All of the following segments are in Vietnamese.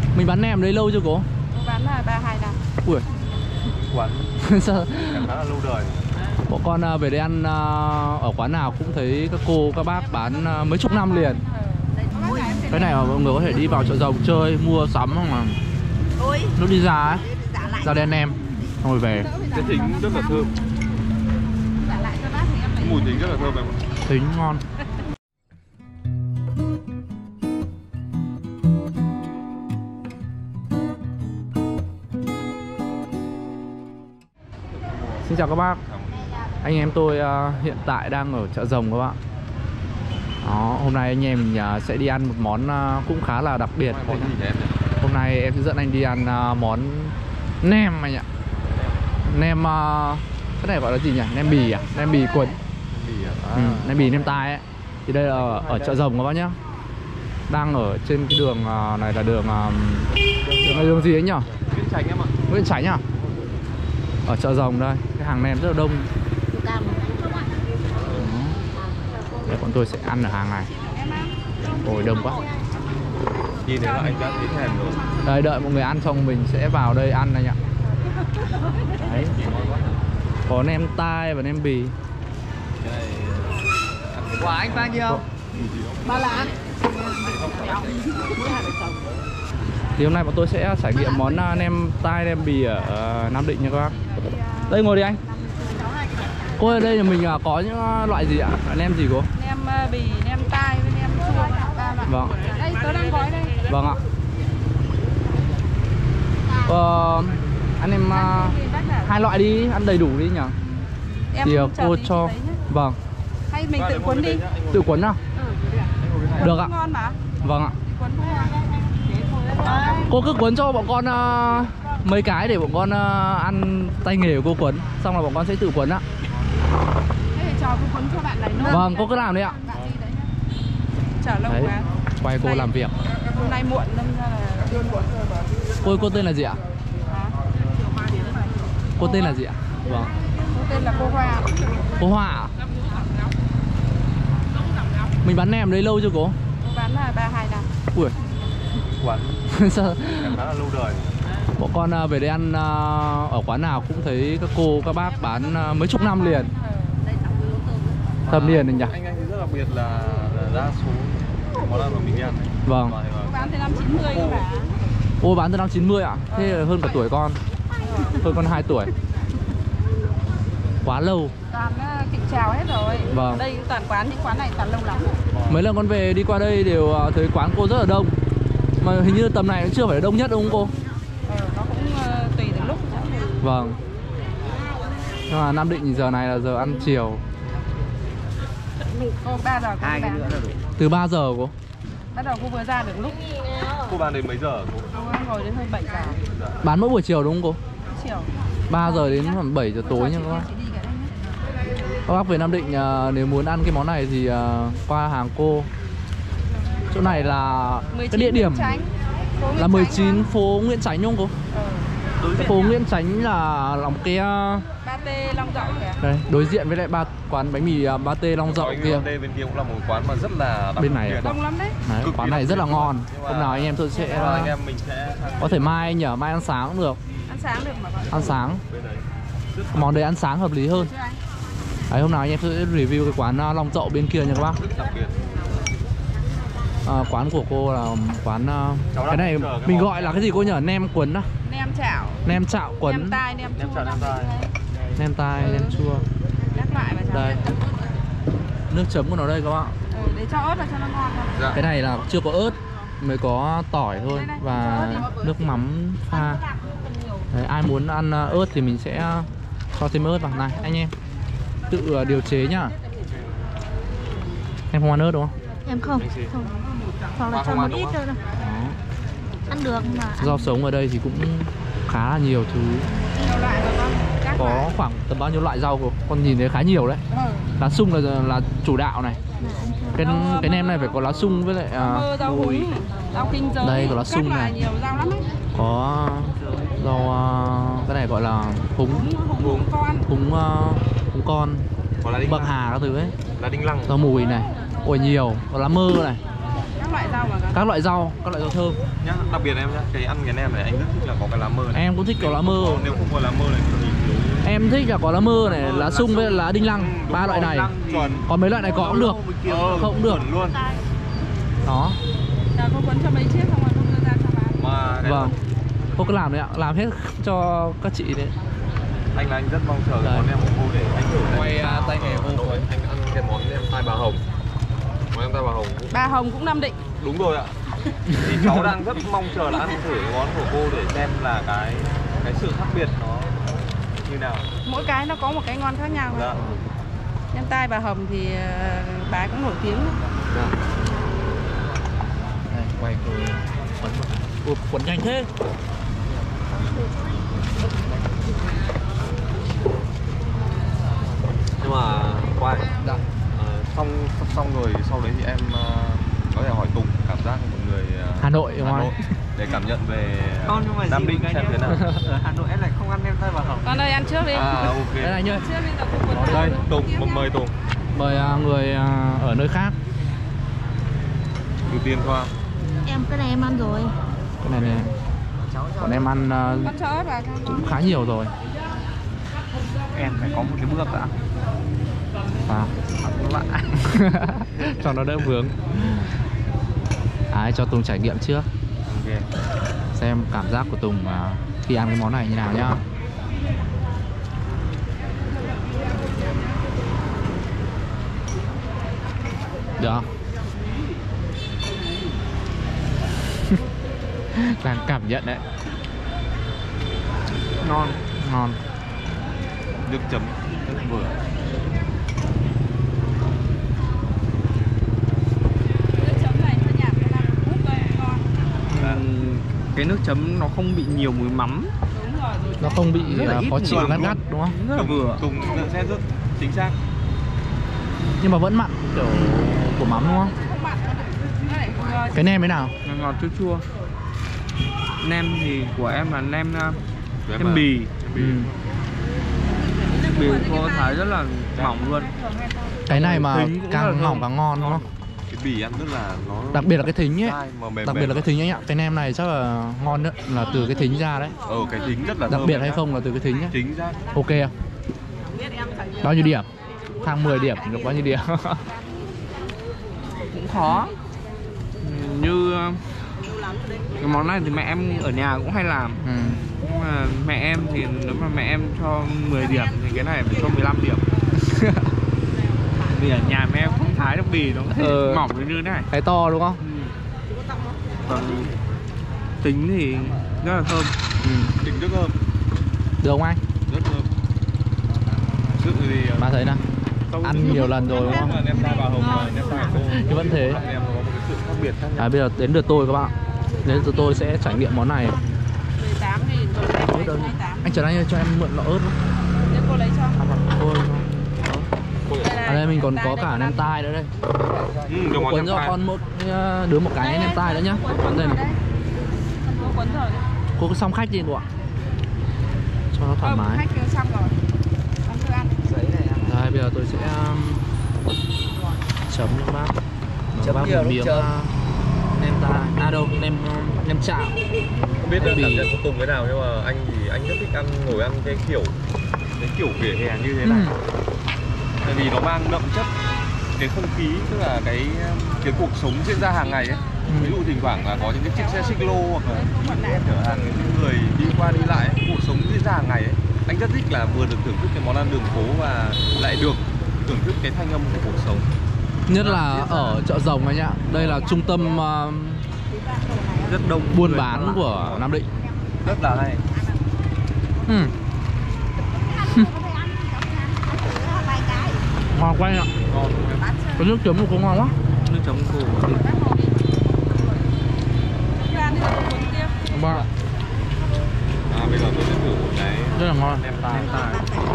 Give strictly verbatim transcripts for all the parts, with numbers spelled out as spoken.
Mình bán nem đấy lâu chưa cô? Bán là ba hai năm. Ui. Quán Sao? khá là lâu đời. Bọn con về đây ăn ở quán nào cũng thấy các cô, các bác bán mấy chục năm liền. Cái này mà mọi người có thể đi vào chợ Rồng chơi, mua sắm không mà lúc đi ra ấy, ra đen nem xong rồi về. Cái thính rất là thơm. Mùi thính rất là thơm em ạ. Thính ngon. Xin chào các bác. Anh em tôi uh, hiện tại đang ở chợ Rồng các bạn. Đó, hôm nay anh em mình uh, sẽ đi ăn một món uh, cũng khá là đặc biệt. Món gì em? Hôm nay em sẽ dẫn anh đi ăn uh, món nem anh ạ. Nem uh, cái này gọi là gì nhỉ? Nem bì à? Nem bì cuốn. À. Ừ, nem bì nem tai ấy. Thì đây là ở, ở chợ Rồng các bác nhá. Đang ở trên cái đường uh, này là đường uh, đường này đường gì ấy nhỉ? Nguyễn Chánh em ạ. Nguyễn Chánh à? Ở chợ Rồng đây, cái hàng nem rất là đông. Để bọn tôi sẽ ăn ở hàng này. Ôi đông quá. Nhìn thấy là anh đã thấy thèm rồi. Đây đợi mọi người ăn xong mình sẽ vào đây ăn này nhỉ. Đấy. Có nem tai và nem bì. Quả anh bao nhiêu? Ba lạng. Thì hôm nay bọn tôi sẽ trải nghiệm món nem tai nem bì ở Nam Định nha các bác. Đây ngồi đi anh. Cô ở đây là mình có những loại gì ạ? Nem gì cô? Nem bì, nem tai với nem chua. Vâng. Đây tớ đang gói đây. Vâng ạ. Ờ, anh em uh, hai loại đi, ăn đầy đủ đi nhỉ. Em thì uh, cô cho. Vâng. Hay mình tự cuốn đi. Tự cuốn nào? Ừ. Được ạ. Ngon mà. Vâng ạ. Cô cứ cuốn cho bọn con uh, mấy cái để bọn con uh, ăn tay nghề của cô cuốn. Xong là bọn con sẽ tự cuốn ạ. Thế thì cho cô cuốn cho bạn này luôn. Vâng, cô cứ làm đi ạ. Chờ lâu quá. Quay cô làm việc. Hôm nay muộn nên là Cô cô tên là gì ạ? Cô tên là gì ạ? Vâng. Cô tên là cô Hoa. Cô Hoa à? Mình bán nem đấy lâu chưa cô? Cô bán là ba hai năm. Ui. Quán Sao? khá là lâu đời. Bọn con về đây ăn ở quán nào cũng thấy các cô, các bác bán mấy chục năm liền. Thâm niên này nhỉ? Anh anh thấy rất đặc biệt là, là đa số món ăn của mình ăn. Vâng. Cô bán từ năm chín mươi cơ mà. Ô bán từ năm chín mươi ạ? Thế là hơn cả tuổi con. Hơn con hai tuổi. Quá lâu. Toàn kịch chào hết rồi. Vâng. Đây toàn quán, những quán này toàn lâu lắm. Mấy lần con về đi qua đây đều thấy quán cô rất là đông. Mà hình như tầm này cũng chưa phải là đông nhất đúng không cô? Ờ, nó cũng uh, tùy từng lúc. Vâng. Nhưng mà Nam Định thì giờ này là giờ ăn chiều. Cô ba giờ cô Hai cái bán. nữa là đủ. Từ ba giờ cô? Bắt đầu cô vừa ra được lúc. Cô bán đến mấy giờ cô? Cô ngồi đến hơn bảy giờ. Bán mỗi buổi chiều đúng không cô? Chiều. ba giờ đến khoảng bảy giờ tối nha các bác. Các bác về Nam Định uh, nếu muốn ăn cái món này thì uh, qua hàng cô. Chỗ này là cái địa điểm là mười chín phố Nguyễn Chánh đúng không cô? Ừ. Phố Nguyễn Chánh là lòng cái uh... Ba Tê Long Dậu kìa. Đây, đối diện với lại ba quán bánh mì uh, Ba Tê Long Dậu kia. Đây bên kia cũng là một quán mà rất là bên này à? Đông lắm đấy. Đấy, quán này rất là ngon. Hôm nào anh em tôi sẽ, anh em mình sẽ có thể mai nhở, mai ăn sáng cũng được. Ăn sáng được mà. Ăn sáng. Món đấy ăn sáng hợp lý hơn. Đấy, hôm nào anh em sẽ review cái quán Long Dậu bên kia nha các bác. À, quán của cô là quán uh, cái này mình gọi là cái gì cô nhỉ? Nem cuốn á? Nem chảo. Nem chạo cuốn. Nem tai, nem chua. Nem chạo, nem tai. Nem tai, ừ. Nem chua. Các loại mà đây. Nước chấm của nó đây các bạn. Ừ, để cho ớt vào cho nó ngon thôi. Dạ. Cái này là chưa có ớt, mới có tỏi thôi. Đây, đây, và nước mắm pha. Đấy, ai muốn ăn ớt thì mình sẽ cho thêm ớt vào. Này anh em, tự điều chế nhá. Em không ăn ớt đúng không? Em không, không. Hoặc là cho một ít thôi đâu. Ăn được mà. Rau sống ở đây thì cũng khá là nhiều thứ. Có khoảng tầm bao nhiêu loại rau cô? Con nhìn thấy khá nhiều đấy. Lá sung là là chủ đạo này. Cái cái nem này phải có lá sung với lại uh, rau húng, rau kinh giới. Đây có lá sung này. Nhiều rau lắm ấy. Có rau uh, cái này gọi là húng húng con. Húng uh, húng con. Bạc hà các thứ ấy. Lá đinh lăng. Rau mùi này. Ôi nhiều, có lá mơ này. các loại rau mà cả. Các loại rau, các loại rau thơm. Nhá, đặc biệt em nhá, cái ăn cái nem này anh rất thích là có cái lá mơ này. Em cũng thích có lá mơ. Nếu không có lá mơ này thì Em thích là có lá mơ này, lá sung với lá đinh lăng, ba loại này. chuẩn. Còn mấy loại này có cũng được, Ờ, không cũng được. chuẩn luôn. Đó. Là cô quấn cho mấy chiếc xong rồi không đưa ra cho bán. Mà cái Vâng. Cô cứ làm đấy ạ, làm hết cho các chị đấy. anh là anh rất mong chờ cái Đấy. món nem hổ cô để anh thử Quay, à, tay nghề hổ cô ấy. Anh ăn cái món nem tai bà hồng. Món nem tai bà hồng. Bà Hồng cũng Nam Định. Đúng rồi ạ. Thì cháu đang rất mong chờ là ăn thử cái món hổ cô để xem là cái cái sự khác biệt nó như nào. Mỗi cái nó có một cái ngon khác nhau. Dạ. Nem tai bà Hồng thì ờ, bà cũng nổi tiếng. Dạ. Đây, quay cô quấn một quấn nhanh thế. Nhưng mà quay Dạ. ờ, xong xong rồi sau đấy thì em ờ, có thể hỏi Tùng cảm giác của một người ờ, Hà Nội đúng Hà không? Nội để cảm nhận về Con nhưng mà Nam gì Định cái xem nhá. thế nào. Ở Hà Nội em lại không ăn nem tai bà Hồng. Con ơi ăn trước đi. À ok. Đây này nhá. Trước đi rồi cô quấn Đây vào. Tùng, một mời Tùng. Mời à, người à, ở nơi khác. Ưu tiên Thoa. Em cái này em ăn rồi. Cái này này. Còn em ăn à, Con cho ớt vào cho cũng con. khá nhiều rồi. Em phải có một cái bước đã. Wow. Cho nó đỡ vướng. Đấy, cho Tùng trải nghiệm trước. Ok. Xem cảm giác của Tùng à, khi ăn cái món này như nào nhá. Được không? Đang cảm nhận đấy. Ngon. Ngon. Nước chấm rất vừa. Nước chấm này hơi nhạt cái này hút thôi ngon. Ừm, cái nước chấm nó không bị nhiều mùi mắm. Đúng rồi. Nó không bị Rất là à, ít khó chịu đường gắt luôn. gắt đúng không? Rất là vừa. Tùng nhận xét rất chính xác. Nhưng mà vẫn mặn kiểu của mắm đúng không? Không mặn đâu. Đây, rồi. Cái nem thế nào? Ngọt ngọt chua chua. Nem thì của em là nem uh, Của em nem là- bì. Ừ. Bì khô thái rất là mỏng luôn. Cái này mà Thính cũng rất là càng thơm. mỏng càng ngon đúng không? Cái bì ăn rất là nó Đặc biệt là cái thính ấy. dai mà mềm Đặc biệt mềm là cái thính ấy ạ. Cái nem này chắc là ngon nhất là từ cái thính ra đấy. Ờ cái thính rất là Đặc thơm biệt em hay nhá. không là từ cái thính ấy. Chính xác. Ok không? Bao nhiêu điểm? Thang mười điểm được bao nhiêu điểm? Cũng khó. Ừm, Như uh, cái món này thì mẹ em ở nhà cũng hay làm. Ừ. Nhưng mà mẹ em thì nếu mà mẹ em cho mười điểm thì cái này phải cho mười lăm điểm. Vì ở nhà mẹ em không thái được bì nó Ừ. mỏng như thế này. Cái to đúng không? Còn tính thì rất là thơm. Ừ. Thính rất thơm, Được không anh? rất thơm. Trước thì ờ, Bà thấy nào? không- Ăn nhiều lần rồi đúng không? Nhưng mà nem tai bà hồng và nem tai cô Nhưng vẫn thế. em nó có một cái sự khác biệt khác nhau. À, bây giờ đến lượt tôi các bạn. Đến lượt tôi sẽ trải nghiệm món này. mười tám nghìn rồi đây Ớt đâu? hai mươi tám. Anh Trần Anh ơi, cho em mượn lọ ớt. Nếu cô lấy cho. À, vâng, thôi. Đây này, Ở đây mình còn nem có tai cả đây nem có tai nữa đây. Ừ, được món Quấn nem cho tai. con một uh, đứa một cái nem tai nữa nhá. Quấn đây này. Cô quấn rồi đấy. Cô cứ xong khách đi cô ạ. Cho nó thoải Ờ, mái. khách kêu xong rồi. Con cứ ăn. Đây, bây giờ tôi sẽ um, chấm cho bác. Chấm bác nhiều một lúc miếng chấm. uh, nem tai. À đâu, nem um, nem chạo. Không biết là Bì. cảm nhận của Tùng thế nào nhưng mà anh thì anh rất thích ăn ngồi ăn cái kiểu cái kiểu vỉa hè như thế này. Ừ. Tại vì nó mang đậm chất cái không khí, tức là cái cái cuộc sống diễn ra hàng ngày ấy. Ừ. Ví dụ thỉnh thoảng là có những cái chiếc xe xích lô hoặc là chở hàng những người đi qua đi lại ấy, cuộc sống diễn ra hàng ngày ấy. Anh rất thích là vừa được thưởng thức cái món ăn đường phố và lại được thưởng thức cái thanh âm của cuộc sống. Nhất là ở chợ Rồng anh ạ. Đây là trung tâm uh, Rất đông buôn người bán qua của Nam Định. Rất là hay. Ừ. Ngon quá anh ạ. Ngon. Cái nước chấm của cô ngon quá. nước chấm cổ. Cứ ăn đi rồi cô quấn tiếp. Vâng ạ. À, bây giờ tôi sẽ thử một cái Rất là ngon. nem tai. Nem tai.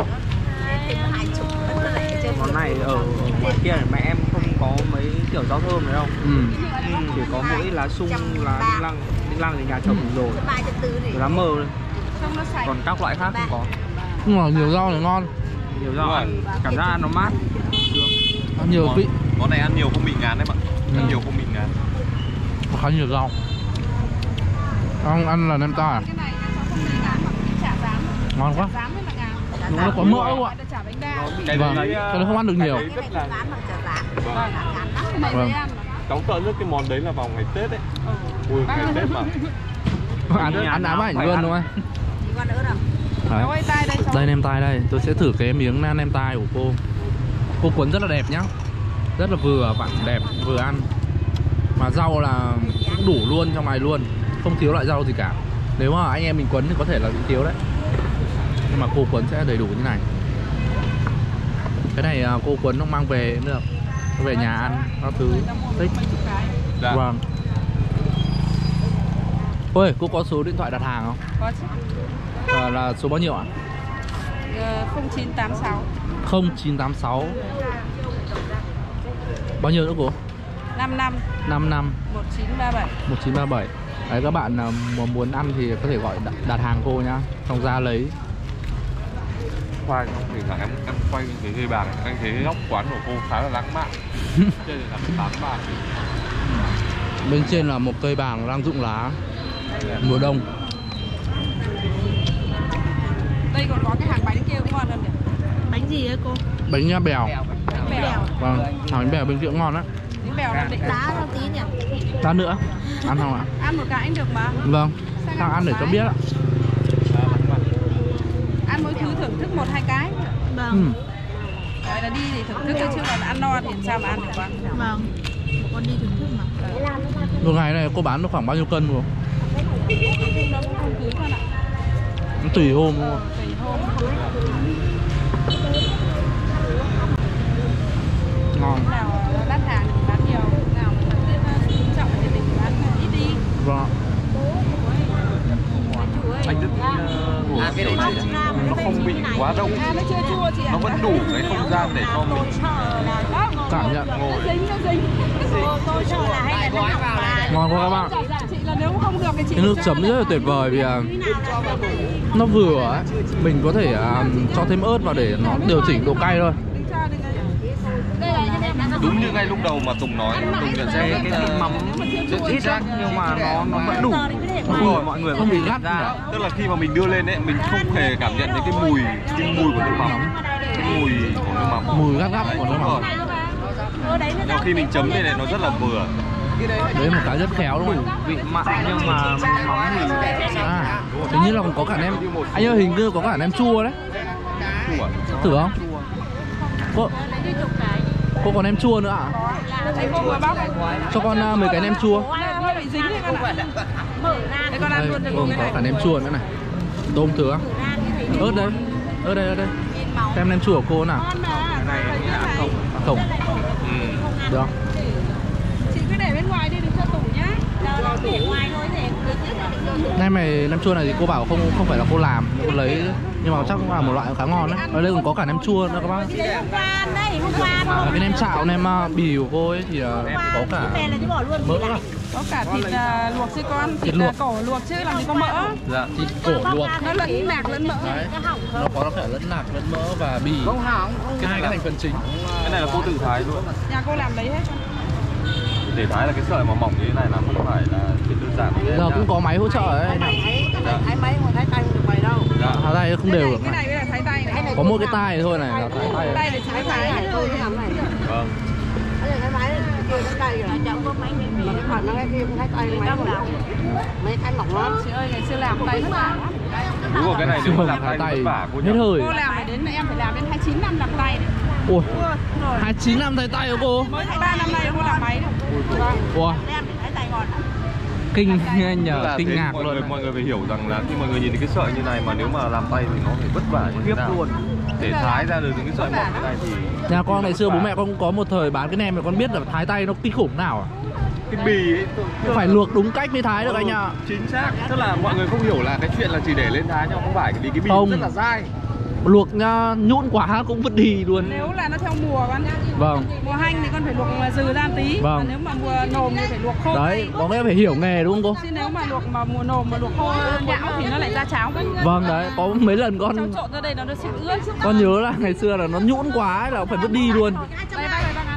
Món này ở ngoài kia này mẹ em không có mấy kiểu rau thơm đấy đâu. Ừ. Ừ, chỉ có mỗi lá sung, lá đinh lăng. Đinh lăng thì nhà chồng rồi. Lá mơ thôi. Không nó sạch. Còn các loại khác không có. Nhưng mà nhiều rau thì ngon. Nhiều rau ăn cảm giác ăn nó mát. Ăn nhiều Món- vị. Món này ăn nhiều không bị ngán đấy bạn. Ăn Ừ. nhiều không bị ngán. khá nhiều rau. Ông ăn là nem ta à? Cái này cháu không lấy rán mà cái chả rán. Ngon quá. Rán mới là ngào. Đúng là có mỡ không ạ? Chả bánh đa. Cái Vâng, đấy, cái đó không ăn được nhiều. cái đấy rất là Cái này Vâng. dễ ăn mà. cháu sợ nhất cái món đấy là vào ngày Tết ấy. Ừ. Ui, ngày Tết mà. Ăn ăn ám ảnh luôn đúng không? Đấy. Cháu ơi, tai đây cháu. Đây nem tai đây, tôi sẽ thử cái miếng nem tai của cô. Cô cuốn rất là đẹp nhá, rất là vừa vặn đẹp, vừa ăn. Mà rau là cũng đủ luôn trong này luôn, không thiếu loại rau gì cả. Nếu mà anh em mình cuốn thì có thể là bị thiếu đấy, nhưng mà cô cuốn sẽ đầy đủ như này. Cái này cô cuốn nó mang về nữa, về nhà ăn các thứ thích. Dạ. Vâng. Ôi, cô có số điện thoại đặt hàng không? Có chứ. À, là số bao nhiêu ạ? Ờ, không chín tám sáu không chín tám sáu. Bao nhiêu nữa cô? năm năm năm năm một chín ba bảy. một chín ba bảy. Đấy, các bạn à, mà muốn ăn thì có thể gọi đặt, đặt hàng cô nhá, xong ra lấy. Khoai không thì thằng em em quay cái cây bàng, anh thấy góc quán của cô khá là lãng mạn. Trên này là tám bạc. Bên trên là một cây bàng đang rụng lá mùa đông. Đây còn có cái hàng bánh kia cũng ngon hơn kìa. Bánh gì ấy cô? Bánh nha bèo. Bánh bèo. Vâng, bánh bèo bên kia cũng ngon á. Bánh bèo nó định Đá ra tí nhỉ? Đá nữa, ăn không ạ? ăn một cái cũng được mà. Vâng, sang ăn để cho biết ạ. Ăn mỗi thứ thưởng thức một hai cái. Vâng. Ừ. Gọi là đi thì thưởng thức chứ còn ăn no thì sao mà ăn được quá. Vâng. Con đi thưởng thức mà. Một ngày này cô bán được khoảng bao nhiêu cân không? Không cứ con ạ. Nó tùy hôm luôn. Tùy hôm. Ngon. Nào đắt hàng thì bán nhiều, nào mà thật sự trọng thì mình bán ít đi. Vâng. Anh rất uh, à, kiểu này nó không bị quá đông, À, nó chưa chua chị ạ. nó vẫn đủ cái không gian để cho mình Cảm nhận. Nó dính, nó dính. Tôi sợ là hay là nó ngọc vào. Ngon quá các bạn. Dạ, dạ, chị là nếu không được thì chị Cái nước cho chấm nó rất là lên. tuyệt vời vì à, nó vừa ấy. Mình có thể à, cho thêm ớt vào để nó điều chỉnh độ cay thôi. Đừng cho, đừng cho. đúng như ngay lúc đầu mà Tùng nói, Tùng nhận xét cái cái thịt mắm rất ít xác nhưng mà nó nó vẫn đủ. Đúng rồi, Mọi người không bị nhận gắt ra. tức là khi mà mình đưa lên ấy, mình không hề cảm nhận thấy cái mùi, cái mùi của nước mắm, cái mùi của nước mắm, Mùi gắt gắt của nước đúng rồi. mắm. Nhưng khi mình chấm lên này nó rất là vừa. Đấy là một cái rất khéo đúng không? Vị mặn nhưng mà mắm thì À, hình như là còn có cả nem. Anh ơi, hình như có cả nem chua đấy. Chua à? Thử không? Cô, cô có nem chua nữa ạ? Thấy cô vừa bóc. Cho con uh, mấy cái nem chua. Hơi bị dính đấy con ạ. Thế con ăn Đây, luôn được gồm cái có này. cả nem chua nữa này. Tôm thừa. Ớt đây. Ớt đây, ớt đây. Xem nem chua của cô nào. Cái này Không. Không. Ừ. Được không? chị cứ để bên ngoài đi, đừng cho tủ nhá. Để ngoài thôi thì Nem này, nem chua này thì cô bảo không không phải là cô làm, cô lấy, nhưng mà chắc cũng là một loại khá ngon đấy. Ở đây còn có cả nem chua nữa các bác. hôm qua ăn đấy, hôm qua À, thôi. cái nem chạo, nem uh, bì của cô ấy thì uh, có cả Về là chứ bỏ luôn mỡ lại. à? Có cả thịt à, luộc chứ con, thịt, Thịt à, luộc. cổ luộc chứ làm gì có mỡ. Dạ. Thịt cổ luộc. Nó lẫn nạc lẫn mỡ. Đấy. Nó có cả lẫn nạc, lẫn mỡ và bì. Cái hai cái thành phần chính. Cái này là cô tự thái luôn. Nhà cô làm lấy hết. Để thái là cái sợi mà mỏng như thế này là không phải là chuyện đơn giản. Giờ cũng có máy hỗ trợ đấy. Thái mấy mà thái tay không được mày đâu. Dạ. Thái tay không đều được Cái này. này mới là thái tay này. Có mỗi cái tai thôi này là thái tay. Tay để thái thái. Tôi cái làm này. Vâng. Cái này máy kia cái tay rồi. Chợ có máy miếng miếng. Còn nó cái kia cũng thái tay máy đâu nào. Mấy cái mỏng lắm. Chị ơi, ngày xưa làm tay vất vả lắm. Đúng rồi, cái này nếu mà làm Thái tay tay vất vả cô hết nhỉ? hơi. Cô làm phải đến, em phải làm đến hai mươi chín năm làm tay đấy. Ui, Rồi. hai mươi chín năm tay tay của cô. Mới ba năm nay cô làm máy được. Vâng. Ui, Đem thái tay ngọt. kinh anh Tức nhờ, là kinh thế ngạc mọi người, luôn. mọi người phải hiểu rằng là khi mọi người nhìn thấy cái sợi như này mà nếu mà làm tay thì nó phải vất vả như thế nào luôn. để thái ra được những cái sợi mỏng như này thì Nhà con ngày xưa bố mẹ con có một thời bán cái nem mà con biết là thái tay nó kinh khủng nào à? cái bì ấy tôi- Phải luộc đúng cách mới thái được anh ạ. chính xác, tức là mọi người không hiểu là cái chuyện là chỉ để lên thái nhưng mà không phải, vì cái bì Không. rất là dai. Luộc nhá, nhũn quá cũng vứt đi luôn. Nếu là nó theo mùa con. Vâng. Mùa hanh thì con phải luộc dừ ra một tí. Vâng. Còn nếu mà mùa nồm thì phải luộc khô. Đấy, có nghĩa phải hiểu nghề đúng không cô? Chứ nếu mà luộc mà mùa nồm mà luộc khô nhão thì nó lại ra cháo. Vâng đấy, có mấy lần con Cháu trộn ra đây nó nó sẽ ướt. con nhớ là ngày xưa là nó nhũn quá ấy, là phải vứt đi luôn. Đây bác ơi, bác ăn.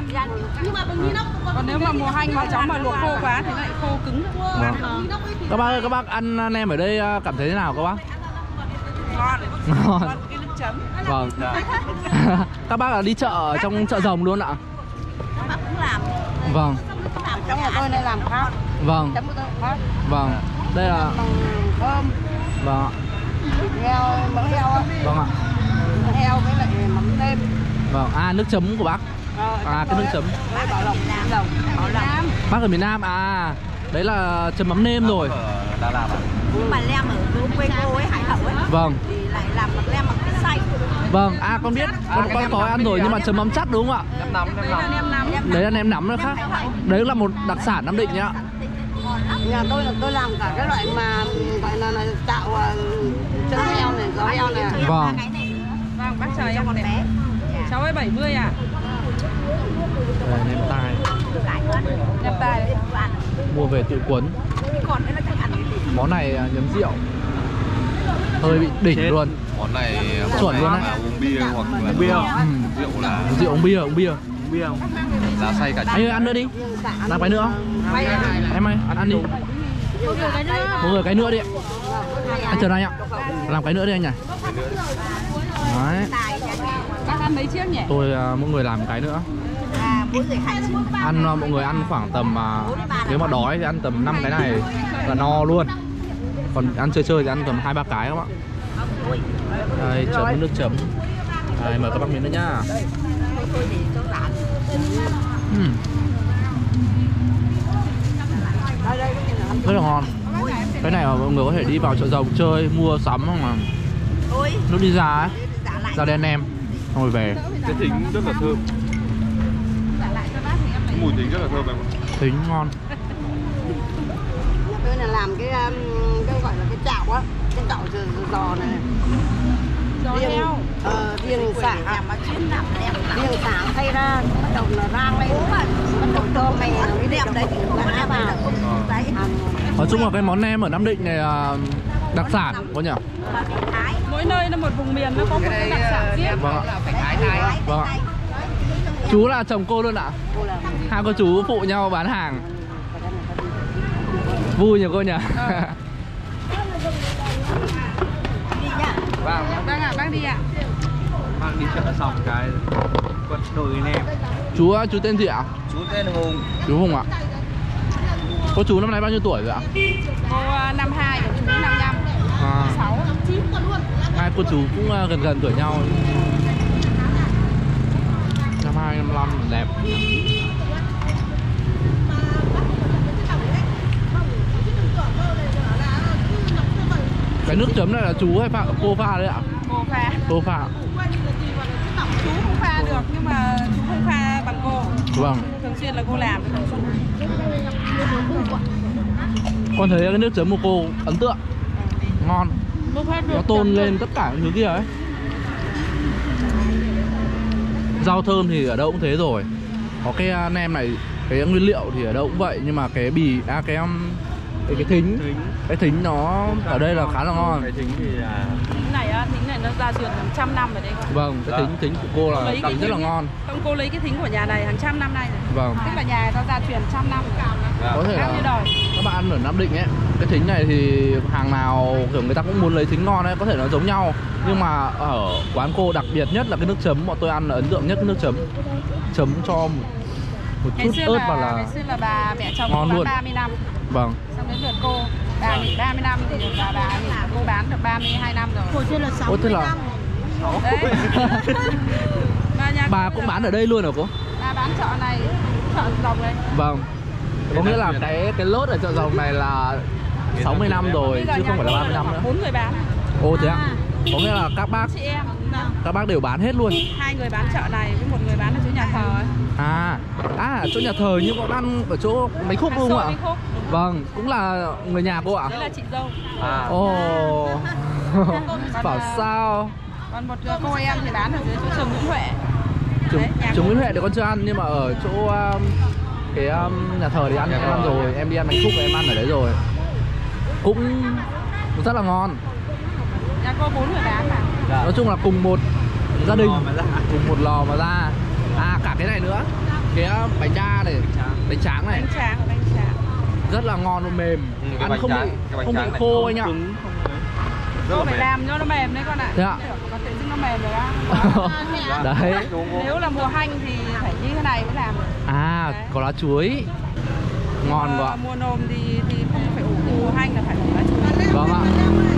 Còn nếu mà mùa hanh mà chó mà luộc khô quá thì lại khô cứng. Vâng. Các bác ơi, các bác ăn nem ở đây cảm thấy thế nào các bác? Ngon. Ngon. Ngon cái nước chấm. Vâng. Các bác là đi chợ ở trong chợ Rồng luôn ạ? Vâng. Trong nhà tôi này làm khác. Vâng. Chấm của tôi khác. Vâng. Đây là Bằng thơm, vâng ạ. thịt heo, mỡ heo á. Vâng ạ. Mỡ heo với lại mắm nêm. Vâng. À, nước chấm của bác. Ờ, À, cái nước chấm. Đấy, Bảo Lộc, Bảo Lộc, Bảo Lộc. Bác ở miền Nam à? Đấy là chấm mắm nêm rồi. Ở Đà Lạt à? Nhưng mà lem ở quê cô ấy, Hải Hậu ấy Vâng. thì lại làm bằng lem bằng cái xay. Vâng. À, con biết. Con con có ăn rồi nhưng mà chấm mắm chắc đúng không ạ? Nem nắm, nem nắm. Nem nắm. Đấy là nem nắm nó khác. Đấy là một đặc sản Nam Định nhá. Nhà tôi là tôi làm cả cái loại mà gọi là, là tạo uh, chân heo này, gió heo này. Vâng. Vâng, bác chờ em bé. Cháu ấy bảy mươi à? Đây, nem tai. Nem tai đấy. Mua về tự cuốn. Món này à, nhấm rượu. Hơi bị đỉnh Chết. luôn. Món này Chuẩn luôn đấy. là uống bia hoặc là Bia. Ừ. rượu là Rượu uống bia, uống bia. Bia không? lá say cả. Anh ơi ăn nữa đi. Làm cái nữa không? Em ơi, ăn đi. Một người cái nữa đi. Anh chờ anh ạ. Làm cái nữa đi anh nhỉ. Đấy. Bác ăn mấy chiếc nhỉ? Tôi à, mỗi người làm cái nữa. Ăn à, mọi người ăn khoảng tầm à, nếu mà đói thì ăn tầm năm cái này là no luôn. Còn ăn chơi chơi thì ăn tầm hai ba cái không ạ? Đây, chấm nước chấm. Đây, mời các bác miếng nữa nhá. Uhm. Rất là ngon. Cái này mà mọi người có thể đi vào chợ Rồng chơi, mua sắm không mà lúc đi ra ấy, ra đen nem xong rồi về. Cái thính rất là thơm. Mùi thính rất là thơm em. Thính ngon. Tôi là làm cái um, cái gọi là cái chảo á, cái chảo giò, giò này. Giò riêng, heo. Ờ, riêng xả, riêng xả thay ra, bắt đầu là rang lên, bắt đầu tôm này mới đem đấy là vào. Nói chung là cái món nem ở Nam Định này là đặc sản có nhỉ? Mỗi nơi là một vùng miền nó có một cái đặc sản riêng. Vâng ạ. Vâng ạ. Chú là chồng cô luôn ạ? Hai cô chú phụ nhau bán hàng. Vui nhỉ cô nhỉ? Ờ. Vâng. Vâng ạ, bác đi ạ. Bác đi chợ xong cái quật đổi cái nem. Chú chú tên gì ạ? Chú tên Hùng. Chú Hùng ạ. Cô chú năm nay bao nhiêu tuổi rồi ạ? Cô năm hai, chú năm năm. À, sáu, chín luôn. hai cô chú cũng uh, gần gần tuổi nhau. Năm hai, năm năm đẹp. Cái nước chấm này là chú hay pha, cô pha đấy ạ? Cô pha. Cô pha. Chú không pha được nhưng mà chú không pha bằng cô. Vâng. Thường xuyên là cô làm. Con thấy cái nước chấm của cô ấn tượng. Ngon. Nó tôn lên tất cả những thứ kia ấy. Rau thơm thì ở đâu cũng thế rồi. Có cái nem này, cái nguyên liệu thì ở đâu cũng vậy. Nhưng mà cái bì, à cái cái, cái thính, Thính. cái thính nó ở đây là khá là ngon. Cái thính thì là Thính này á, thính này nó ra truyền hàng trăm năm rồi đấy. Vâng, cái thính thính của cô là Lấy tặng cái rất là thính- ngon. Không, cô lấy cái thính của nhà này hàng trăm năm nay rồi. Vâng. Tức là nhà nó ra truyền trăm năm rồi. Có thể Bao nhiêu là đời? các bạn ăn ở Nam Định ấy, cái thính này thì hàng nào kiểu người ta cũng muốn lấy thính ngon ấy, có thể nó giống nhau. Nhưng mà ở quán cô đặc biệt nhất là cái nước chấm, bọn tôi ăn là ấn tượng nhất cái nước chấm. Chấm cho một, một Ngày chút xưa ớt là, vào là ngày xưa là bà mẹ chồng ngon cô bán luôn. ba mươi năm. Vâng. Xong đến lượt cô. Bà nghỉ ba mươi năm thì bà bà nghỉ, cô bán được ba mươi hai năm rồi. Hồi xưa là sáu Ôi thế là Đấy. Bà, nhà bà cô cũng là- bán ở đây luôn hả cô? Bà bán chợ này, chợ Rồng này. Vâng. Có nghĩa là cái cái lốt ở chợ Rồng này là sáu mươi năm rồi Bây giờ chứ nhà không phải là cô ba mươi năm khoảng nữa. bốn người bán. Ồ thế ạ? Có nghĩa là các bác Chị em. Vâng. các bác đều bán hết luôn. Hai người bán chợ này với một người bán ở chỗ nhà thờ ấy. À, à chỗ nhà thờ nhưng còn ăn ở chỗ mấy khúc đúng không Xôi ạ? với khúc. Vâng, cũng là người nhà cô ạ? Đấy là chị dâu. à, Ồ. Bảo sao? Còn một cô em thì bán ở dưới chỗ trường Nguyễn Huệ. Chúng, Đấy, nhà chúng cô. Nguyễn Huệ thì con chưa ăn nhưng mà ở chỗ um, cái um, nhà thờ thì ăn, em ăn rồi, em đi ăn bánh khúc em ăn ở đấy rồi. Cũng rất là ngon. Nhà cô bốn người bán mà. Nói chung là cùng một gia đình, lò mà ra. cùng một lò mà ra. À cả cái này nữa. cái bánh đa này, bánh tráng này Bánh tráng, bánh tráng. rất là ngon và mềm, Ừ, cái ăn bánh không tráng, bị cái bánh không bị tráng này khô nó anh ạ. cứng, không ấy. Rất Cô là phải mềm. làm cho nó mềm đấy con ạ. Thế ạ? Còn tự dưng nó mềm rồi á. Đấy. Nếu là mùa hanh thì phải như thế này mới làm được. À, có lá chuối. Ngon Mùa- quá. Mùa nồm thì thì không phải ủ, mùa hanh là phải ủ lá chuối. Vâng ạ.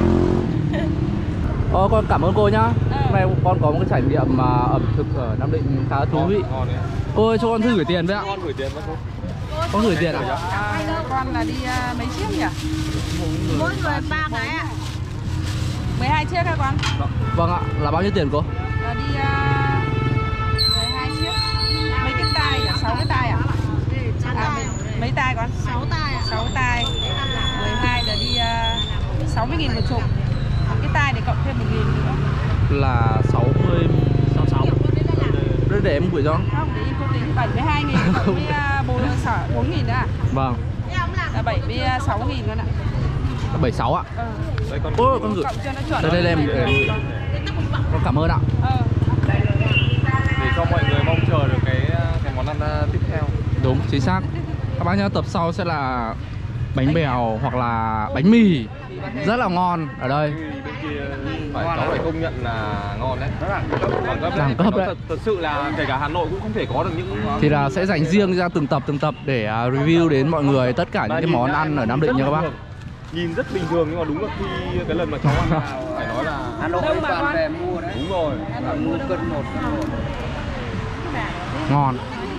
Ờ, con cảm ơn cô nhá. Ừ. Hôm nay con có một cái trải nghiệm mà ẩm thực ở Nam Định khá thú vị. Ngon đấy. Cô ơi, cho con thử gửi tiền với ạ. Con gửi tiền với cô. Con gửi tiền ạ? À, con là đi à, mấy chiếc nhỉ? Mỗi người ba cái ạ. mười hai chiếc hả con? Vâng ạ, là bao nhiêu tiền cô? Là đi à, mười hai chiếc. Mấy cái tai à? sáu cái tai à? À, mấy, mấy tai con? Sáu tay ạ. sáu tai. mười hai là đi uh, sáu mươi nghìn một chục. Cái tai để cộng thêm một nghìn nữa. Là sáu mươi, sáu mươi sáu. Đây để em gửi cho. Không, để cô tính bảy mươi hai nghìn cộng với uh, bốn nghìn nữa à? Vâng, Là bảy mươi sáu nghìn con ạ. là bảy mươi sáu ạ. Ừ. Đây con Ôi, con gửi. Cộng cho nó chuẩn. Đây, đây, đây, em gửi. Con cảm ơn ạ. Ờ. để cho mọi người mong chờ được cái cái món ăn uh, tiếp theo. Đúng, chính xác. Các bác nhá, tập sau sẽ là bánh bèo hoặc là bánh mì rất là ngon ở đây. Bên kia phải cháu phải công nhận là ngon đấy. Đẳng cấp Đẳng cấp đấy. Thật, thật sự là kể cả Hà Nội cũng không thể có được những Thì là sẽ dành riêng ra từng tập từng tập để à, review đến mọi người tất cả những cái món ăn ở Nam Định nha các bác. Nhìn rất bình thường nhưng mà đúng là khi cái lần mà cháu ăn là phải nói là Hà Nội Đâu mà toàn con? về mua đấy. đúng rồi. Là mua cân một. Ngon.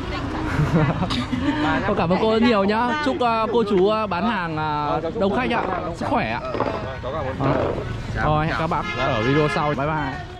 Con cảm ơn cô rất nhiều nhá. Chúc uh, cô chú uh, bán hàng uh, đông khách ạ, sức khỏe ạ. Cháu cảm ơn. Ờ. Rồi, hẹn các bạn ở video sau. Bye bye.